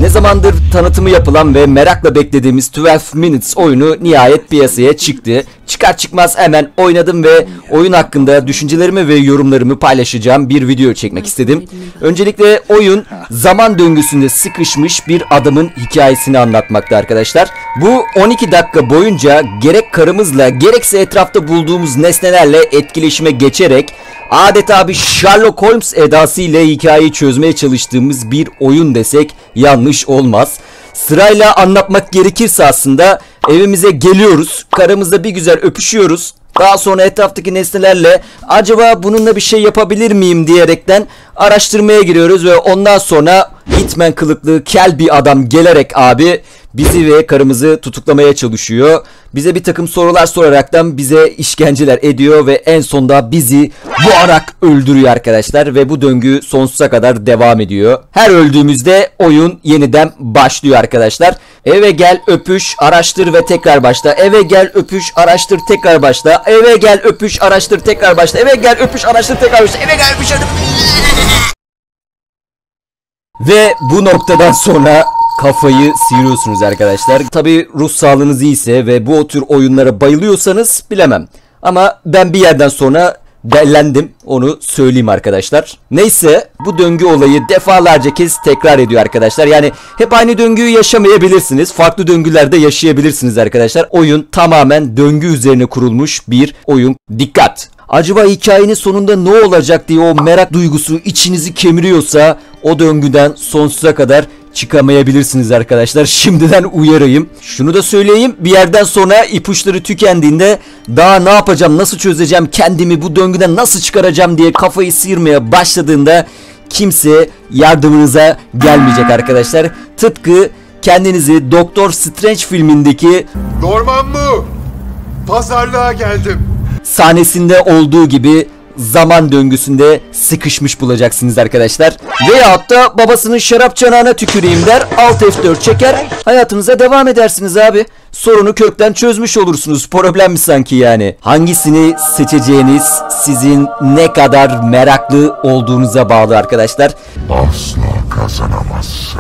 Ne zamandır tanıtımı yapılan ve merakla beklediğimiz 12 Minutes oyunu nihayet piyasaya çıktı. Çıkar çıkmaz hemen oynadım ve oyun hakkında düşüncelerimi ve yorumlarımı paylaşacağım bir video çekmek istedim. Öncelikle oyun zaman döngüsünde sıkışmış bir adamın hikayesini anlatmakta arkadaşlar. Bu 12 dakika boyunca gerek karımızla gerekse etrafta bulduğumuz nesnelerle etkileşime geçerek adeta bir Sherlock Holmes edasıyla hikayeyi çözmeye çalıştığımız bir oyun desek yanlış olmaz. Sırayla anlatmak gerekirse aslında evimize geliyoruz, karımızla bir güzel öpüşüyoruz. Daha sonra etraftaki nesnelerle acaba bununla bir şey yapabilir miyim diyerekten araştırmaya giriyoruz ve ondan sonra Hitman kılıklı kel bir adam gelerek abi bizi ve karımızı tutuklamaya çalışıyor. Bize bir takım sorular soraraktan bize işkenceler ediyor ve en sonunda bizi boğarak öldürüyor arkadaşlar. Ve bu döngü sonsuza kadar devam ediyor. Her öldüğümüzde oyun yeniden başlıyor arkadaşlar. Eve gel, öpüş, araştır ve tekrar başla. Eve gel, öpüş, araştır, tekrar başla. Eve gel, öpüş, araştır, tekrar başla. Eve gel, öpüş, araştır, tekrar başla. Eve gel, öpüş, araştır. Ve bu noktadan sonra kafayı sıyırıyorsunuz arkadaşlar. Tabi ruh sağlığınız iyiyse ve bu tür oyunlara bayılıyorsanız bilemem. Ama ben bir yerden sonra dellendim, onu söyleyeyim arkadaşlar. Neyse, bu döngü olayı defalarca kez tekrar ediyor arkadaşlar. Yani hep aynı döngüyü yaşamayabilirsiniz. Farklı döngülerde yaşayabilirsiniz arkadaşlar. Oyun tamamen döngü üzerine kurulmuş bir oyun. Dikkat! Acaba hikayenin sonunda ne olacak diye o merak duygusu içinizi kemiriyorsa o döngüden sonsuza kadar çıkamayabilirsiniz arkadaşlar. Şimdiden uyarayım. Şunu da söyleyeyim. Bir yerden sonra ipuçları tükendiğinde daha ne yapacağım, nasıl çözeceğim, kendimi bu döngüden nasıl çıkaracağım diye kafayı sıyırmaya başladığında kimse yardımınıza gelmeyecek arkadaşlar. Tıpkı kendinizi Doktor Strange filmindeki Norman mı? Pazarlığa geldim sahnesinde olduğu gibi zaman döngüsünde sıkışmış bulacaksınız arkadaşlar. Veyahut da babasının şarap çanağına tüküreyim der, Alt F4 çeker, hayatınıza devam edersiniz abi. Sorunu kökten çözmüş olursunuz. Problem mi sanki yani? Hangisini seçeceğiniz sizin ne kadar meraklı olduğunuza bağlı arkadaşlar. Asla kazanamazsın.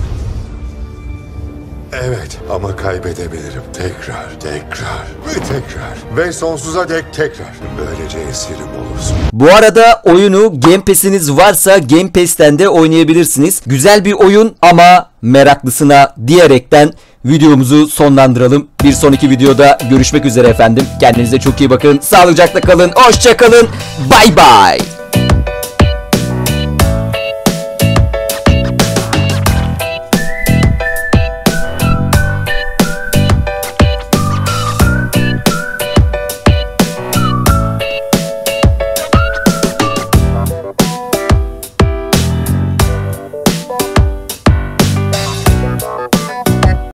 Evet ama kaybedebilirim. Tekrar ve tekrar. Ve sonsuza dek tekrar. Böylece esirim olursun. Bu arada oyunu Game Pass'iniz varsa Game Pass'ten de oynayabilirsiniz. Güzel bir oyun ama meraklısına diyerekten videomuzu sonlandıralım. Bir sonraki videoda görüşmek üzere efendim. Kendinize çok iyi bakın. Sağlıcakla kalın. Hoşça kalın. Bay bay.